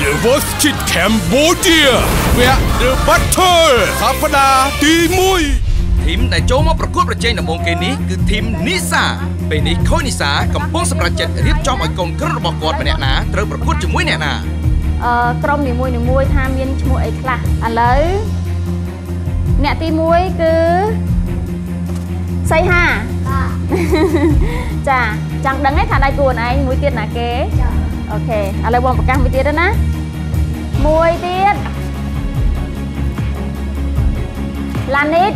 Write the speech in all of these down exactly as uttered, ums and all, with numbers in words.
The Voice Kids Cambodia វគ្គ The Battle សប្តាហ៍ទីមួយធីមដែលចូលមកប្រកួតប្រជែងដំបូងគេនេះគឺធីមនីសាពេលនេះខូចនីសាកំពុងសម្រេចចិត្តរៀបចំឲ្យកូនក្រុមរបស់គាត់ម្នាក់ណាត្រូវប្រកួតជាមួយអ្នកណាអឺក្រុមនីមួយៗថាមានឈ្មោះអីខ្លះឥឡូវអ្នកទីមួយគឺសីហាចាចង់ដឹងទេថាដៃគូនឯងមួយទៀតណាគេចាអូខេឥឡូវបងប្រកាសមួយទៀតទៅណាមួយទៀតឡានីត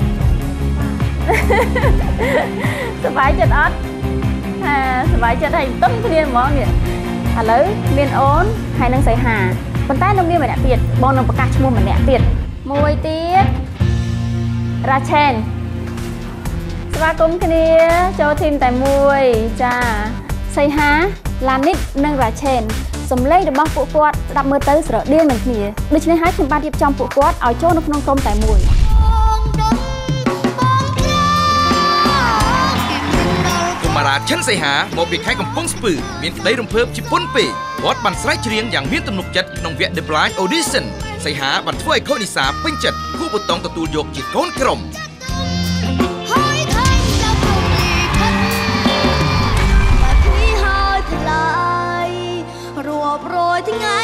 សប្បាយចិត្តអត់ហាសប្បាយចិត្តហើយទុំគ្នាហ្មងនេះឥឡូវមានអូនហើយនឹងសីហាប៉ុន្តែនៅមានម្នាក់ទៀតបងនឹងប្រកាសឈ្មោះម្នាក់ទៀតមួយទៀតរ៉ាឆេនស្វាគមន៍គ្នាចូលធីមតែមួយចាសីហាឡានីតនិងរ៉ាឆេនសំឡេងរបស់ពួកគាត់ស្ដាប់មើលទៅស្រដៀងនឹងគ្នាដូច្នេះហើយខ្ញុំបានរៀបចំពួកគាត់ឲ្យចូលនៅក្នុងក្រុមតែមួយកុមារាឈិនសីហាមកពីខេត្តកំពង់ស្ពឺមានក្តីរំភើបជាពន់ពេកគាត់បានស្រែកច្រៀងយ៉ាងមានទំនុកចិត្តក្នុងវគ្គ The Blind Audition សីហាបានធ្វើឲ្យខូចនីសាពេញចិត្តគូបតងទទួលយកជាកូនក្រុមរយថ្ងៃ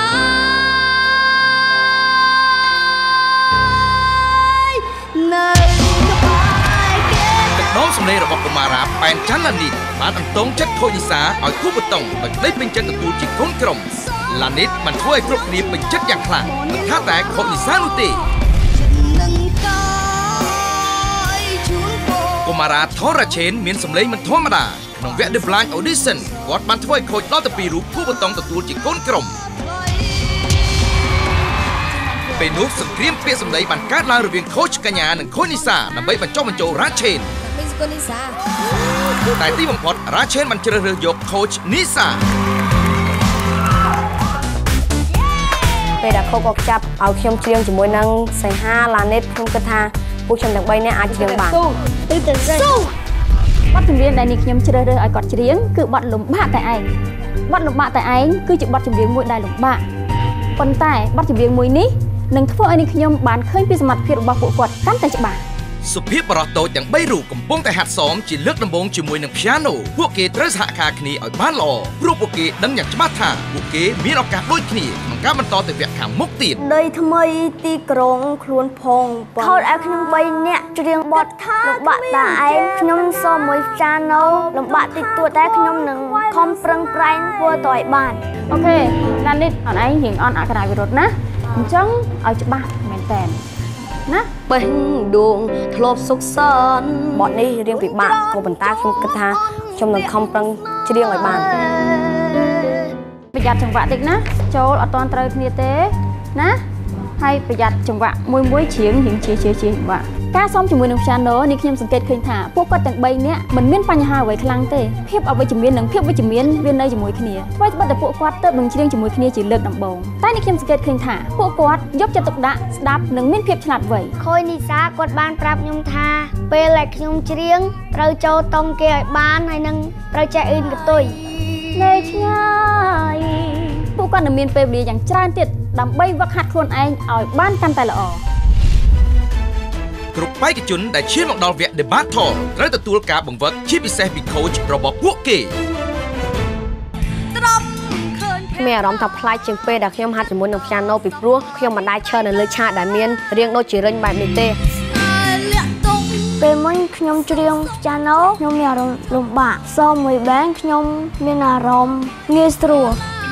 ហើយនៅក្បែរគេទឹកដងសម្លេងរបស់កុមារាប៉ែនច័ន្ទឡានីតបានអន្តងចិត្តខូចនីសាឲ្យគូបតងដោយក្តីពេញចិត្តទទួលជាកូនក្រុមឡានីតបានធ្វើឲ្យគ្រប់គ្នាពេញចិត្តយ៉ាងខ្លាំងមិនថាតែខូចនីសានោះទេកុមារាថរ៉ាឆេនមានសម្លេងមិនធម្មតាក្នុងវគ្គ The Blind Audition គាត់បានធ្វើឲ្យខូចដល់ទៅពីររូបគូបតងទទួលជាកូនក្រុមពេលនោះសង្គ្រាមពាក្យសម្ដីបានកើតឡើងរវាងខូចកញ្ញានិងខូចនីសាដើម្បីបញ្ចុះបញ្ចូលរ៉ាឆេនតែទីបំផុតរ៉ាឆេនបានជ្រើសរើសយកខូចនីសាពេលដែលខូចក៏ចាប់ឲ្យខ្ញុំច្រៀងជាមួយនឹងសីហាឡានីតខ្ញុំគិតថាពួកខ្ញុំទាំងបីនាក់អាចច្រៀងបានទៅទៅស៊ូបទចម្រៀងដែលនេះខ្ញុំជ្រើសរើសឲ្យគាត់ច្រៀងគឺបទលំបាកតែឯងបទលំបាកតែឯងគឺជាបទចម្រៀងមួយដែលលំបាកប៉ុន្តែបទចម្រៀងមួយនេះនឹងធ្វើឲ្យនេះខ្ញុំបានឃើញពីសមត្ថភាពរបស់ពួកគាត់កាន់តែច្បាស់សុភាពបរោះតូចទាំងបីរូបកំពុងតែហាត់សមជាលើកដំបូងជាមួយនឹង Piano ពួកគេត្រូវសហការគ្នាឲ្យបានល្អព្រោះពួកគេដឹងយ៉ាងច្បាស់ថាពួកគេមានឱកាសដូចគ្នាក្នុងការបន្តទៅវគ្គខាងមុខទៀតដីថ្មីទីក្រុងខ្លួនផងខោតឲ្យខ្ញុំបីនាក់ច្រៀងបទលំបាកតែឯងខ្ញុំសូមមួយ Piano លំបាកតិចតួចតែខ្ញុំនឹងខំប្រឹងប្រែងធ្វើទៅឲ្យបានអូខេឡានីតអត់ឯងរៀងអន់អក្ខរាវិរុទ្ធណាអញ្ចឹងឲ្យច្បាស់មែនតើណាបេះដូងធ្លាប់សុខសាន្តបទនេះរៀងពិបាកក៏ប៉ុន្តែខ្ញុំគិតថាខ្ញុំនឹងខំប្រឹងច្រៀងឲ្យបានប្រយ័ត្នចង្វាក់តិចណាចូលអត់ទាន់ត្រូវគ្នាទេណាហើយប្រយ័ត្នចង្វាក់មួយមួយច្រៀងរៀងជាជាជាចង្វាក់ការសមជាមួយនឹង Piano នេះខ្ញុំសង្កេតឃើញថាពួកគាត់ទាំងបីនាក់មិនមានបញ្ហាអ្វីខ្លាំងទេភាពអវិជ្ជមាននិងភាពវិជ្ជមានវានៅជាមួយគ្នាធ្វើឲ្យតែពួកគាត់ទៅនឹងច្រៀងជាមួយគ្នាជាលើកដំបូងតែនេះខ្ញុំសង្កេតឃើញថាពួកគាត់យកចិត្តទុកដាក់ស្ដាប់និងមានភាពឆ្លាតវៃខូចនីសាគាត់បានប្រាប់ខ្ញុំថាពេលដែលខ្ញុំច្រៀងត្រូវចូលតង់គេឲ្យបានហើយនឹងត្រូវចេះអ៊ីនកតុយនៅឆ្ងាយពួកគាត់នឹងមានពេលវេលាយ៉ាងច្រើនទៀតដើម្បីវឹកហាត់ខ្លួនឯងឲ្យបានកាន់តែល្អគ្រប់បេក្ខជនដែលឈានមកដល់វគ្គ The Battle ត្រូវទទួលការបង្វឹកជាពិសេសពី coach របស់ពួកគេត្រប់ឃើញមានអារម្មណ៍ថាប្លែកជាងពេលដែលខ្ញុំហាត់ជាមួយនឹង Piano ពីព្រោះខ្ញុំមិនដែលឈរនៅលើឆាកដែលមានរាងដូចជារិញបែបនេះទេពេលមុនខ្ញុំច្រៀង Piano ខ្ញុំមានអារម្មណ៍លំបាកសូមមួយបែងខ្ញុំមានអារម្មណ៍ងាយស្រួល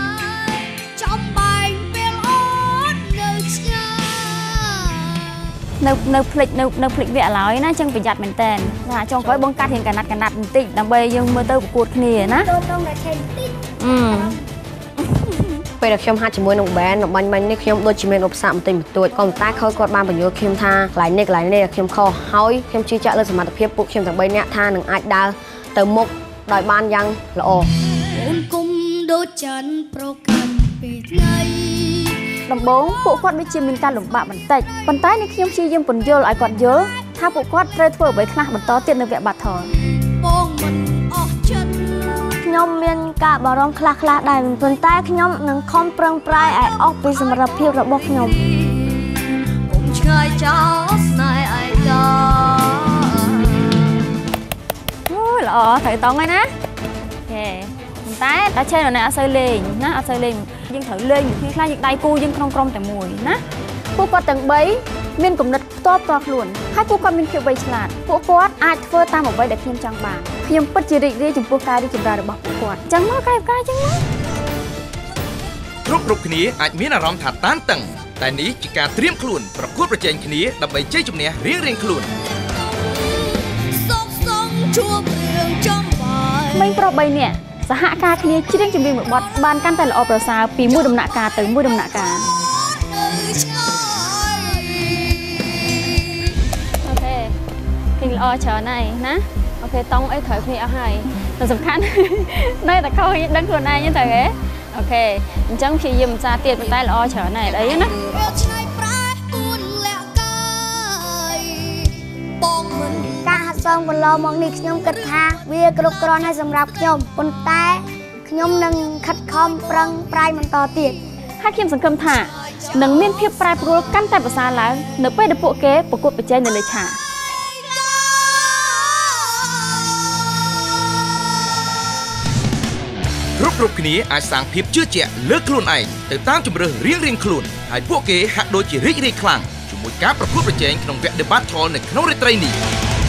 នៅនៅផ្លិចនៅនៅផ្លិចវគ្គឡើយណាចឹងប្រយ័ត្នមែនតើថាចុងក្រោយបងកាត់រៀងកណាត់កណាត់បន្តិចដើម្បីយើងមើលទៅប្រកួតគ្នាណាចូលតង់តែឆេនបន្តិចអឺពេលដែលខ្ញុំហាត់ជាមួយនឹង band បាញ់បាញ់នេះខ្ញុំដូចជាមានឧបសគ្គបន្តិចបន្តួចក៏ប៉ុន្តែខូចគាត់បានបញ្យល់ខ្ញុំថាកន្លែងនេះកន្លែងនេះខ្ញុំខុសហើយខ្ញុំជឿជាក់លើសមត្ថភាពពួកខ្ញុំទាំងបីនាក់ថានឹងអាចដើរទៅមុខដោយបានយ៉ាងល្អអូនគុំដូចច័ន្ទប្រកាន់ពេលថ្ងៃដំបូងពួកគាត់ដូចជាមានការលំបាកបន្តិចប៉ុន្តែនេះខ្ញុំព្យាយាមពន្យល់ឲ្យគាត់យល់ថាពួកគាត់ត្រូវធ្វើអ្វីខ្លះបន្តទៀតនៅវគ្គ Battle បងមិនអស់ចិត្តខ្ញុំមានការបារម្ភខ្លះខ្លះដែរប៉ុន្តែខ្ញុំនឹងខំប្រឹងប្រែងឲ្យអស់ពីសមត្ថភាពរបស់ខ្ញុំកុំឆ្ងាយចោលស្នេហ៍ឯកាអូយល្អត្រូវតង់ហើយណាហេតែតែឆេននៅនេះអត់សូវលេងណាអត់សូវលេងយើងត្រូវលេងគ្នាខ្លះយើងដៃគូយើងក្នុងក្រុមតែមួយណាពួកគាត់ទាំងបីមានគំនិតផ្ទាល់ផ្ទាល់ខ្លួនហើយពួកគាត់មានភាពវៃឆ្លាតពួកគាត់អាចធ្វើតាមអ្វីដែលខ្ញុំចង់បានខ្ញុំពិតជារីករាយចំពោះការរីកចម្រើនរបស់ពួកគាត់ចឹងមកកាយផ្កាយចឹងមកគ្រប់គ្រប់គ្នាអាចមានអារម្មណ៍ថាតានតឹងតែនេះជាការត្រៀមខ្លួនប្រកួតប្រជែងគ្នាដើម្បីជ័យជំនះរៀងៗខ្លួនសុខសុខជួបរឿងចំបាយមិញប្រុសបីនាក់សហការគ្នាច្រៀងចម្រៀងមួយបទបានកាន់តែល្អប្រសើរពីមួយដំណាក់កាលទៅមួយដំណាក់កាលអូខេគេល្អច្រើនហើយណាអូខេតង់អីត្រូវគ្នាអស់ហើយតែសំខាន់នៅតែខុសយើងដឹងខ្លួនឯងទៅហ៎អូខេអញ្ចឹងព្យាយាមភាសាទៀតប៉ុន្តែល្អច្រើនហើយអីណាការហាត់សមកន្លងមកនេះខ្ញុំគិតថាវាគ្រប់គ្រាន់ហើយសម្រាប់ខ្ញុំប៉ុន្តែខ្ញុំនឹងខិតខំប្រឹងប្រែងបន្តទៀតហើយខ្ញុំសង្ឃឹមថានឹងមានភាពប្រែប្រួលកាន់តែប្រសើរឡើងនៅពេលដែលពួកគេប្រកួតប្រជែងនៅលើឆាកគ្រប់គ្រប់គ្នាអាចសាងភាពជឿជាក់លើខ្លួនឯងទៅតាមជម្រើសរៀងៗខ្លួនហើយពួកគេហាក់ដូចជារីករាយខ្លាំងជាមួយការប្រកួតប្រជែងក្នុងវគ្គ Battle នៅក្នុងរាត្រីនេះ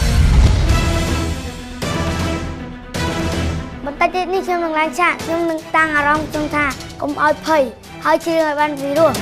បន្តិចទៀតនេះខ្ញុំនឹងឡើងឆាកខ្ញុំនឹងតាំងអារម្មណ៍ខ្ញុំថាកុំឲ្យភ័យហើយច្រៀងឲ្យបានពីរោះ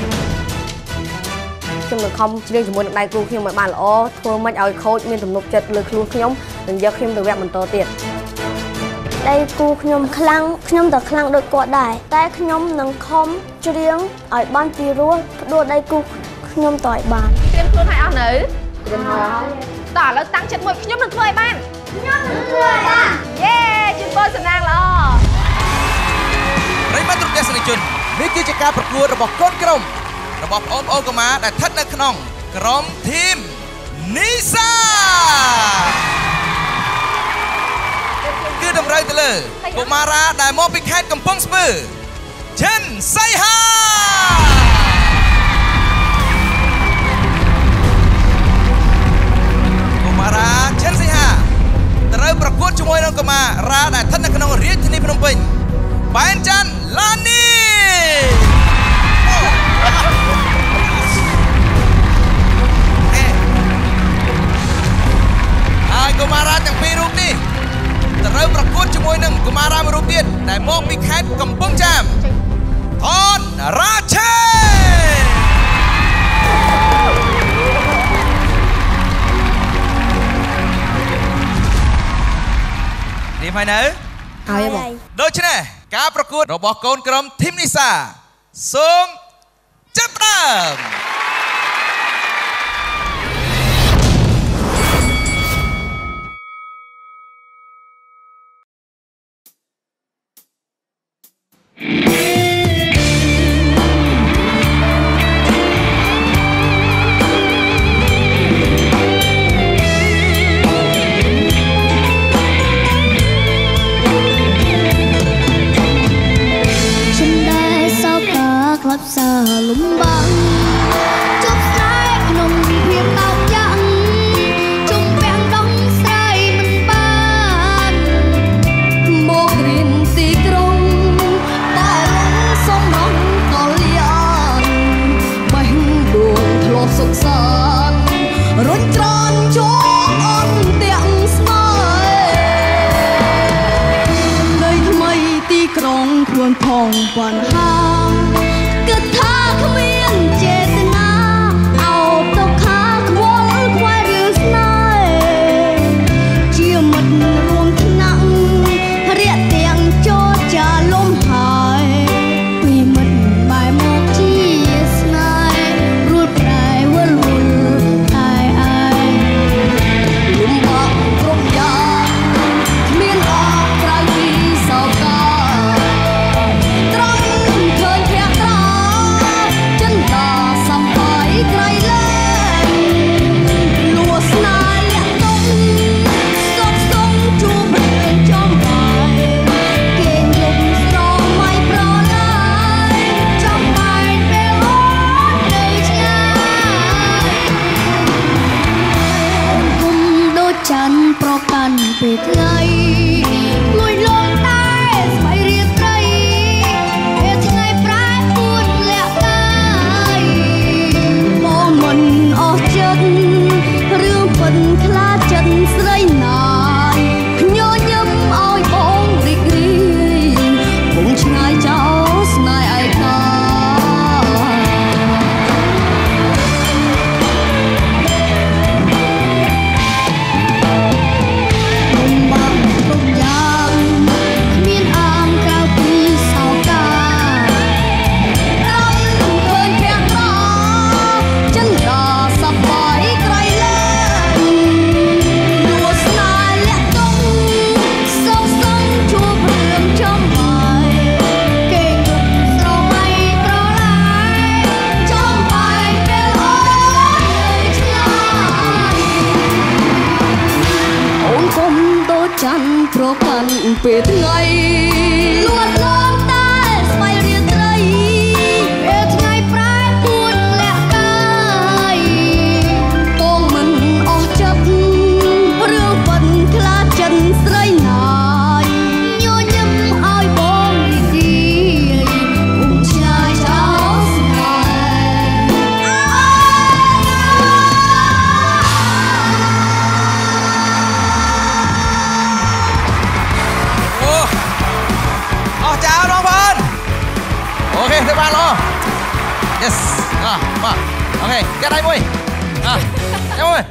ខ្ញុំនឹងខំច្រៀងជាមួយនឹងដៃគូខ្ញុំឲ្យបានល្អធ្វើមិនឲ្យខូចមានទំនុកចិត្តលើខ្លួនខ្ញុំនឹងយកខ្ញុំទៅវគ្គបន្តទៀតដៃគូខ្ញុំខ្លាំងខ្ញុំក៏ខ្លាំងដូចគាត់ដែរតែខ្ញុំនឹងខំច្រៀងឲ្យបានពីរោះផ្ដួលដៃគូខ្ញុំតឲ្យបានត្រៀមខ្លួនឲ្យអស់នៅត្រៀមហើយតោះឥឡូវតាំងចិត្តមួយខ្ញុំនឹងធ្វើឲ្យបានខ្ញុំនឹងធ្វើឲ្យបានយេជូនពរសំណាងល្អប្រិយមិត្តទស្សនិកជននេះគឺជាការប្រកួតរបស់កូនក្រុមរបស់បងប្អូនកុមារដែលស្ថិតនៅក្នុងក្រុមធីមនីសាគឺតម្រូវទៅលើកុមារាដែលមកពីខេត្តកំពង់ស្ពឺឈិនសៃហាកុមារាឈិនសៃហាត្រូវប្រកួតជាមួយនឹងកុមារាដែលស្ថិតនៅក្នុងរាជធានីភ្នំពេញបែនច័ន្ទឡានីហើយកុមារាទាំងពីររូបនេះត្រូវប្រកួតជាមួយនឹងកុមារាមួយរូបទៀតដែលមកពីខេត្តកំពង់ចាមថនរាជេនេះមកនៅហើយបងដូច្នេះការប្រកួតរបស់កូនក្រុមធីមនីសាសូមចាប់ផ្ដើមលំបាំងជប់ស្នេហ៍ក្នុងភាពតោកយ៉ាងជុំពាំងដងស្រីមិនបានមករៀនទីក្រុងតែលងសំណងតលយ៉ាងបេះដូងធ្លាប់សុខសាន្តរុញច្រានជាប់អន់ទាំងស្នេហ៍នៅថ្មីទីក្រុងខ្លួនផងបញ្ហាគិតថាគ្មានចេតពេលថ្ងៃលួចលងតែស្បៃរៀបត្រីពេលថ្ងៃប្រែពួនលាក់កាយបងមិនអស់ចិត្តរឿងពិនខ្លាចចិត្តស្រីណាយញញឹមឲ្យបងរីករាយបងឆ្ងាយចោលស្នេហ៍ឯកាច័ន្ទប្រកាន់ពេលថ្ងៃលួចលងតែស្បៃរៀបត្រីពេលថ្ងៃប្រែពួនលាក់កាយបងមិនអស់ចិត្តរឿងពិនខ្លាចចិត្តស្រីណាយញញឹមឲ្យបងរីករាយគុំឆ្ងាយចោលស្នេហ៍អូខេទៅបានល្អ yes អ่ะបាទអូខេកាត់ដៃមួយអ่ะចាំមួយ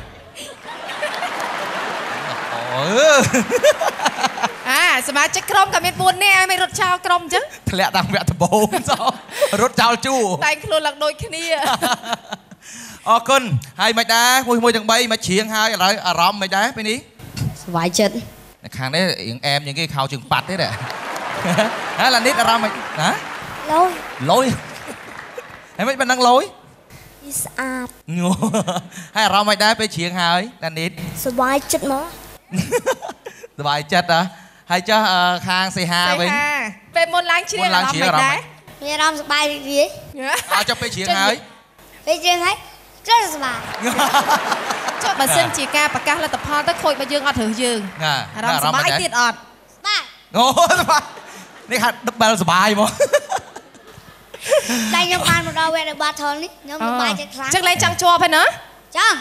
អូអាសមាជិកក្រុមក៏មានបួននាក់ឯងមិនរត់ចោលក្រុមអញ្ចឹងធ្លាក់តាំងវគ្គដំបូងសោះរត់ចោលជួតែងខ្លួនឡើងដូចគ្នាអរគុណហើយមិនដែរមួយមួយទាំងបីមកច្រៀងហើយឥឡូវអារម្មណ៍មិនដែរពេលនេះសុវ័យចិត្តខាងនេះរៀងអែមជាងគេខោជើងប៉ាត់ទេណាហើយឡានីតអារម្មណ៍មិនណាលយលយហើយមិនបាននឹងលយស្អាតហើយអារម្មណ៍មិនដែរពេលច្រៀងហើយឡានីតសុវ័យចិត្តមកសុវ័យចិត្តហ៎ហើយចុះខាងសេហាវិញពេលមុនឡើងច្រៀងអារម្មណ៍មិនដែរមានអារម្មណ៍សប្បាយរីករាយអើចុះពេលច្រៀងហើយពេលច្រៀងហើយចិត្តសប្បាយចុះបើសិនជាការប្រកាសលទ្ធផលទៅខូចបើយើងអត់រើសយើងអារម្មណ៍សប្បាយទៀតអត់សប្បាយអូសប្បាយនេះហាត់ដិបបែលសប្បាយមកតែខ្ញុំបានមកដល់វគ្គ battle នេះខ្ញុំសប្បាយចិត្តខ្លាំងចឹងលេងចង់ជាប់ហើយណាចង់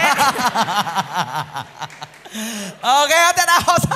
អូខេអត់ទេដល់បាទ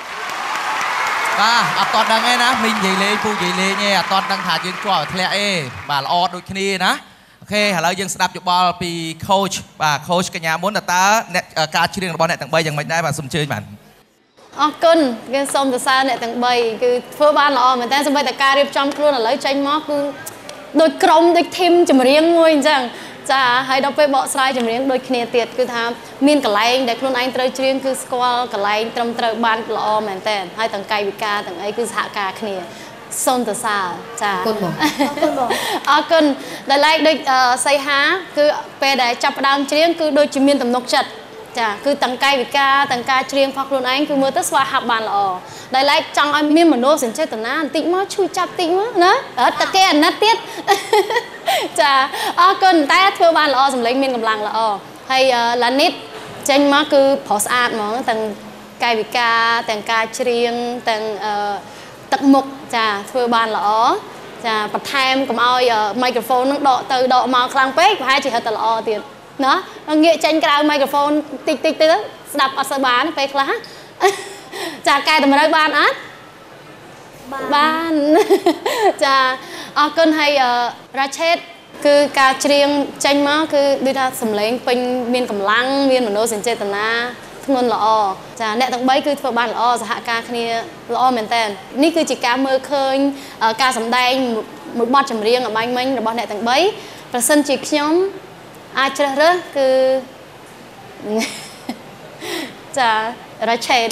អត់តដឹងទេណាមីងនិយាយលេងពូនិយាយលេងទេអត់តដឹងថាយើងជាប់ធ្លាក់ទេបាទល្អដូចគ្នាណាអូខេឥឡូវយើងស្ដាប់យោបល់ពី coach បាទ coach កញ្ញាមុនតើអ្នកការច្រៀងរបស់អ្នកទាំងបីយ៉ាងម៉េចដែរបាទសូមអញ្ជើញបាទអរគុណគេសូមសរសើរអ្នកទាំងបីគឺធ្វើបានល្អមែនតើសូម្បីតែការរៀបចំខ្លួនឥឡូវចេញមកគឺដូចក្រុមដូចធីមចម្រៀងមួយអញ្ចឹងចាហើយដល់ពេលបកស្រាយចម្រៀងដូចគ្នាទៀតគឺថាមានកន្លែងដែលខ្លួនឯងត្រូវច្រៀងគឺស្គាល់កន្លែងត្រឹមត្រូវបានល្អមែនតើហើយទាំងកាយវិការទាំងអីគឺសហការគ្នាសូមសរសើរចាអរគុណបងអរគុណបងអរគុណដែលឡែកដូចសីហាគឺពេលដែលចាប់ផ្ដើមច្រៀងគឺដូចជាមានទំនុកចិត្តចាគឺទាំងកាយវិការទាំងការច្រៀងរបស់ខ្លួនឯងគឺមើលទៅស្វាហាប់បានល្អដែលឡែកចង់ឲ្យមានមនោសញ្ចេតនាបន្តិចមកឈួយចាប់តិចមកណាអត់តែគេអាណិតទៀតចាអរគុណតែធ្វើបានល្អសម្លេងមានកម្លាំងល្អហើយឡានីតចេញមកគឺប្រុសស្អាតហ្មងទាំងកាយវិការទាំងការច្រៀងទាំងទឹកមុខចាធ្វើបានល្អចាបន្ថែមកុំឲ្យមីក្រូហ្វូននឹងដកទៅដកមកខ្លាំងពេកប្រហែលជាហិតតែល្អទៀតណាងាកចេញក្រៅមីក្រូហ្វូនតិចតិចទៅស្ដាប់អត់សូវបានពេលខ្លះចាកែតម្រូវបានអត់បានចាអរគុណហើយរ៉ាឆេតគឺការច្រៀងចេញមកគឺដូចថាសម្លេងពេញមានកម្លាំងមានមនោសញ្ចេតនាធ្ងន់ល្អចាអ្នកទាំងបីគឺធ្វើបានល្អសហការគ្នាល្អមែនតើនេះគឺជាការមើលឃើញការសម្ដែងមួយបទចម្រៀងអបាញ់មិញរបស់អ្នកទាំងបីប្រសិនជាខ្ញុំអាចជ្រើសរើសគឺចារ៉ាឆេត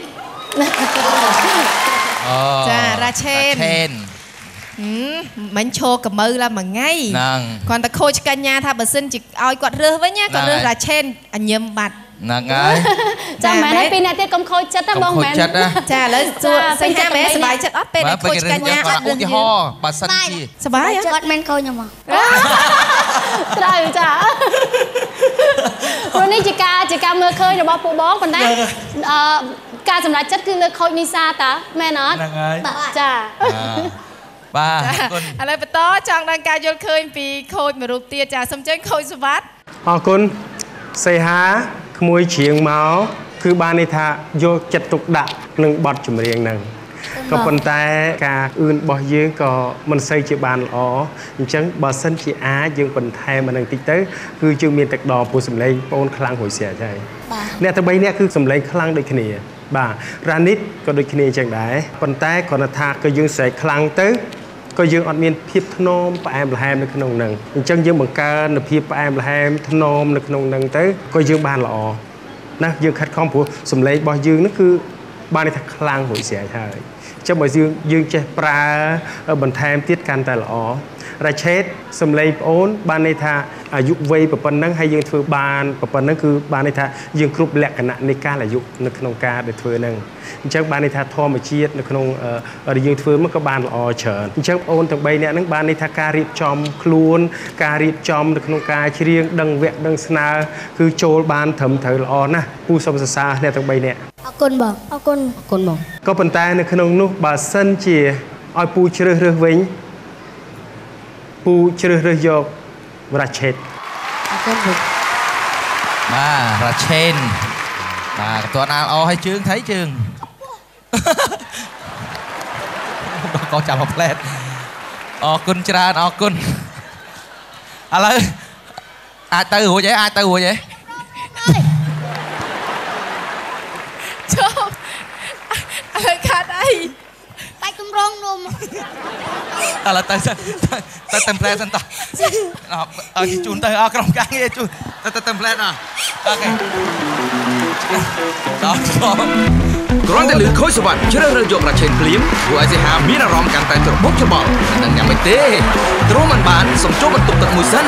ចារ៉ាឆេតមិនឈោកមើឡាមួយថ្ងៃហ្នឹងគាត់តែខូចកញ្ញាថាបើសិនជាឲ្យគាត់រើសវិញគាត់រើសរ៉ាឆេតអញញឹមបាត់ហ្នឹងហើយចាមែនហើយពីអ្នកទៀតកុំខូចចិត្តណាបងមែនចាឥឡូវសួរសញ្ញាមែនសប្បាយចិត្តអត់ពេលដែលខូចកញ្ញាអត់ឧទាហរណ៍បើសិនជាសប្បាយអត់មែនខូចខ្ញុំមកត្រូវចាព្រោះនេះជាការជាការមើលឃើញរបស់ពួកបងប៉ុន្តែអឺការសម្រេចចិត្តគឺលើខូចនីសាតាមែនអត់ហ្នឹងហើយចាបាទឥឡូវបន្តចង់ដឹងការយល់ឃើញពីខូចមួយរូបទៀតចាសូមអញ្ជើញខូចសុវត្ថិអរគុណសីហាក្មួយច្រៀងមកគឺបានន័យថាយកចិត្តទុកដាក់នឹងបទចម្រៀងហ្នឹងក៏ប៉ុន្តែការអឿនរបស់យើងក៏មិនសូវជាបានល្អអញ្ចឹងបើសិនជាអាចយើងបន្ថែមអានឹងតិចទៅគឺយើងមានទឹកដរពូសម្លេងបងខ្លាំងរួចស្រេចហើយអ្នកទាំងបីអ្នកគឺសម្លេងខ្លាំងដូចគ្នាបាទរ៉ានីតក៏ដូចគ្នាអញ្ចឹងដែរប៉ុន្តែគ្រាន់តែថាក៏យើងស្រែកខ្លាំងទៅក៏យើងអត់មានភាពថ្នមផ្អែមល្ហែមនៅក្នុងហ្នឹងអញ្ចឹងយើងបង្កើននូវភាពផ្អែមល្ហែមថ្នមនៅក្នុងហ្នឹងទៅក៏យើងបានល្អណាយើងខិតខំព្រោះសម្លេងរបស់យើងហ្នឹងគឺបានន័យថាខ្លាំងរួចស្រេចហើយចាំបើយើងយើងចេះប្រើបន្ថែមទៀតកាន់តែល្អរ៉ាឆេតសំឡេងប្អូនបានន័យថាអាយុវ័យប៉ុណ្ណឹងហើយយើងធ្វើបានប៉ុណ្ណឹងគឺបានន័យថាយើងគ្រប់លក្ខណៈនៃកាលអាយុនៅក្នុងការដែលធ្វើហ្នឹងអញ្ចឹងបានន័យថាធម្មជាតិនៅក្នុងដែលយើងធ្វើមកក៏បានល្អច្រើនអញ្ចឹងប្អូនទាំងបីនាក់ហ្នឹងបានន័យថាការរៀបចំខ្លួនការរៀបចំនៅក្នុងការច្រៀងដឹងវគ្គដឹងស្នើគឺចូលបានត្រឹមត្រូវល្អណាស់ពូសូមសរសើរអ្នកទាំងបីនាក់អរគុណបងអរគុណអរគុណបងក៏ប៉ុន្តែនៅក្នុងនោះបើសិនជាឲ្យពូជ្រើសរើសវិញពូជ្រើសរើសយករ៉ាឆេតអរគុណបាទរ៉ាឆេនបាទក៏ទាន់អាលអឲ្យជើងថៃជើងក៏ចាប់មកផ្លែតអរគុណច្រើនអរគុណឥឡូវអាចទៅរួចហើយអាចទៅរួចហើយចូលឥឡូវខាត់អីបាច់កម្រងនំឥឡូវទៅទៅទៅផ្លែសិនតោះអើជូនទៅអរក្រុមការងារជូនទៅទៅទៅផ្លែតអអូខេដល់គ្រាន់តែលឺខូចសវត្ថជ្រើសរើសយករ៉ាឆេនភ្លាមព្រោះឲ្យសីហាមានអារម្មណ៍កាន់តែត្របកច្របល់មិនដឹងយ៉ាងម៉េចទេទ្រមិនបានសូមចូលបន្ទប់ទឹកមួយសិន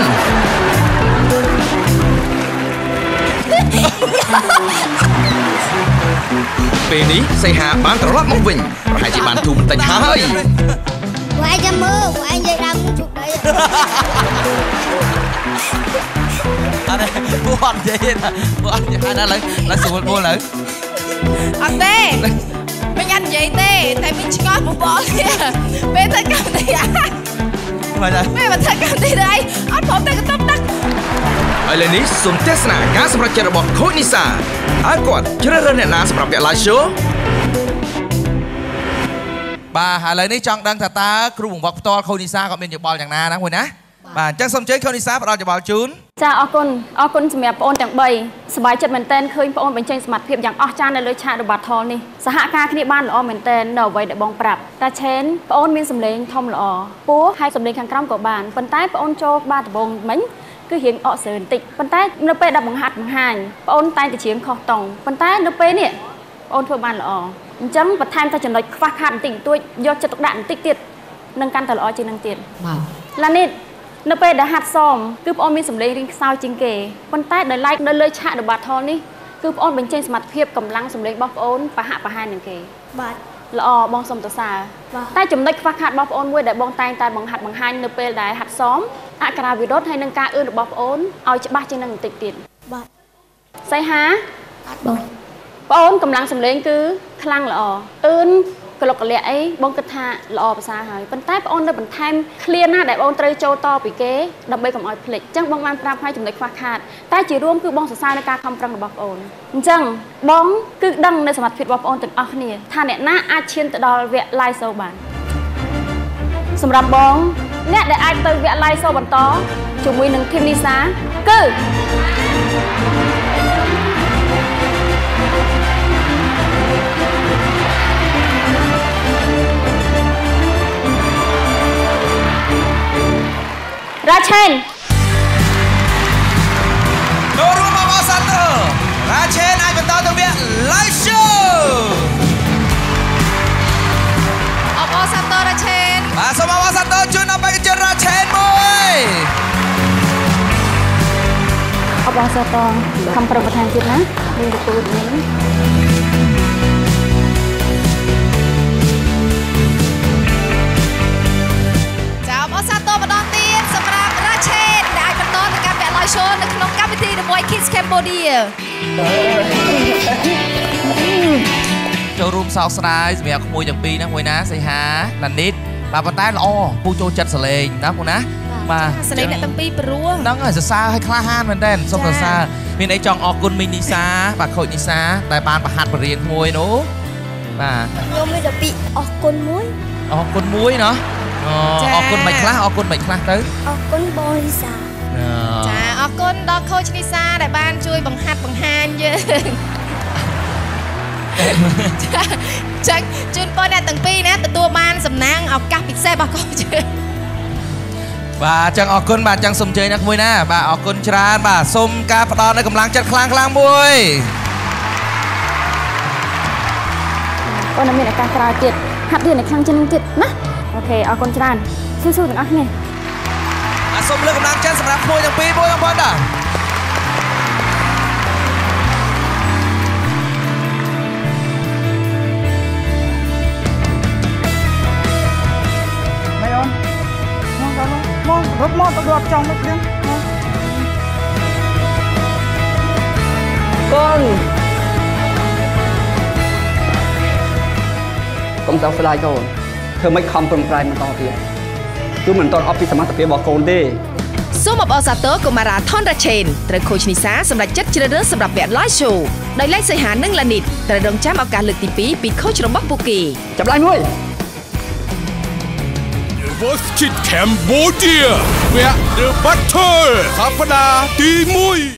ពេលនេះសីហាបានត្រឡប់មកវិញប្រហែលជាបានធូរបន្តិចហើយពួកឯងចាំមើលពួកឯងនិយាយដើមជុកដីអត់ទេពួកអត់និយាយណាពួកអត់និយាយណាឡើយឡើយស្រួលមកឡើយអត់ទេមិនអត់និយាយទេតែមានឆ្ងល់បងបងនេះពេលទៅកម្មវិធីអាមិនដែរពេលមកធ្វើកម្មវិធីទៅអីអត់ព្រមតែកន្ទប់ទឹកឥឡូវនេះសូមទស្សនាការសម្រេចចិត្តរបស់ខូចនីសាតើគាត់ជ្រើសរើសអ្នកណាសម្រាប់វគ្គ live show បាទឥឡូវនេះចង់ដឹងថាតើគ្រូបង្វឹកផ្ទាល់ខូចនីសាគាត់មានយោបល់យ៉ាងណាហ្នឹងមួយណាបាទអញ្ចឹងសូមអញ្ជើញខូចនីសាផ្ដល់យោបល់ជូនចាអរគុណអរគុណសម្រាប់បងអូនទាំងបីសប្បាយចិត្តមែនទែនឃើញបងអូនបញ្ចេញសមត្ថភាពយ៉ាងអស្ចារ្យនៅលើឆាករបស់ថលនេះសហការគ្នាបានល្អមែនទែននៅអ្វីដែលបងប្រាប់តាឆេនបងអូនមានសម្លេងធំល្អពោះហើយសម្លេងខាងក្រោមក៏បានប៉ុន្តែបងអូនចូលបាតដំបងមិញគឺរៀងអកសើបន្តិចប៉ុន្តែនៅពេលដែលបង្ហាត់បង្ហាញបងអូនតែងតែច្រៀងខុសតង់ប៉ុន្តែនៅពេលនេះបងអូនធ្វើបានល្អអញ្ចឹងបន្ថែមតែចំណុចខ្វះខាតបន្តិចបន្តួចយកចិត្តទុកដាក់បន្តិចទៀតនឹងកាន់តែល្អជាងនឹងទៀតបាទឡានេះនៅពេលដែលហាត់សមគឺបងអូនមានសម្លេងរៀងខ្សោយជាងគេប៉ុន្តែដោយឡែកនៅលើឆាករបស់ថលនេះគឺបងអូនបញ្ចេញសមត្ថភាពកម្លាំងសម្លេងរបស់បងអូនប្រហាក់ប្រហែលនឹងគេបាទល្អបងសូមសរសើរតែចំណុចខ្វះខាតរបស់បងអូនមួយដែលបងតែងតែបង្ហាត់បង្ហាញនៅពេលដែលហាត់សមអក្ខរាវិរុទ្ធហើយនឹងការអឿនរបស់បងអូនឲ្យច្បាស់ជាងនឹងបន្តិចទៀតបាទសីហាបាទបងបងអូនកម្លាំងសម្លេងគឺខ្លាំងល្អអឿនកលុកកលាក់អីបងគិតថាល្អប្រសើរហើយប៉ុន្តែបងអូននៅបន្ថែមឃ្លាណាដែលបងត្រូវចូលតពីគេដើម្បីកុំឲ្យភ្លេចអញ្ចឹងបងបានប្រាប់ឲ្យចំណុចខ្វះខាតតែជារួមគឺបងសរសើរនៅការខំប្រឹងរបស់បងអូនអញ្ចឹងបងគឺដឹងនៅសមត្ថភាពរបស់បងអូនទាំងអស់គ្នាថាអ្នកណាអាចឈានទៅដល់វគ្គ live show បានសម្រាប់បងអ្នកដែលអាចទៅវគ្គ live show បន្តជាមួយនឹងធីមនីសាគឺរ៉ាឆេនចូលរួមមកមកសាទររ៉ាឆេនអាចបន្តទៅវគ្គ live show អបអរសាទររ៉ាឆេនបាទសូមអបអរសាទរជូនដល់បេក្ខជនរ៉ាឆេនមួយអបអរសាទរខំប្រឹងបន្ថែមទៀតណាមានទទួលនេះ show នៅក្នុងកម្មវិធី The Voice Kids Cambodia ចូលរួមសោកស្ដាយសម្រាប់ក្មួយទាំងពីរណាមួយណាសីហាឡានីតបាទប៉ុន្តែល្អពូចូលចិត្តសលេងណាពូណាបាទសលេងអ្នកទាំងពីរព្រោះហ្នឹងហើយសរសើរឲ្យក្លាហានមែនតើសូមសរសើរមានអីចង់អរគុណមីងនីសាបាទខូចនីសាដែលបានប្រហាត់បរៀនក្មួយនោះបាទខ្ញុំមានតែពីអរគុណមួយអរគុណមួយណោះអរគុណមិនខ្លះអរគុណមិនខ្លះទៅអរគុណបងនីសាចាអរគុណដល់ខូចនីសាដែលបានជួយបង្ហាត់បង្ហាញយើងចាជូនបងអ្នកទាំងពីរណាទទួលបានសំណាងឱកាសពិសេសរបស់កូនយើងបាទចឹងអរគុណបាទចឹងសូមអញ្ជើញអ្នកមួយណាបាទអរគុណច្រើនបាទសូមការផ្ដល់នូវកម្លាំងចិត្តខ្លាំងខ្លាំងមួយអូនមានឱកាសក្រោយទៀតហាត់រៀននៅខាងជិនទៀតណាអូខេអរគុណច្រើនស៊ូស៊ូទាំងអស់គ្នាបាទសូមលើកកម្លាំងចិត្តសម្រាប់ក្មួយទាំងពីរមួយបងប្អូនដែរមករត់មកទៅរត់ចង់ទៅព្រៀងកូនកុំសោកស្ដាយកូនធ្វើមិនខំប្រឹងប្រែងបន្តទៀតគឺមិនទាន់អស់ពីសមត្ថភាពរបស់កូនទេសូមអបអរសាទរកុមារាថនរ៉ាឆេនត្រូវខូចនីសាសម្រាប់ចិត្តជ្រើសរើសសម្រាប់វគ្គ live show ដោយលេខសីហានិងឡានីតត្រូវរងចាំឱកាសលើកទីពីរពីខូចរបស់ពួកគេចាប់ឡាយមួយ Voice Cambodia វគ្គ The Battle សប្តាហ៍ទីមួយ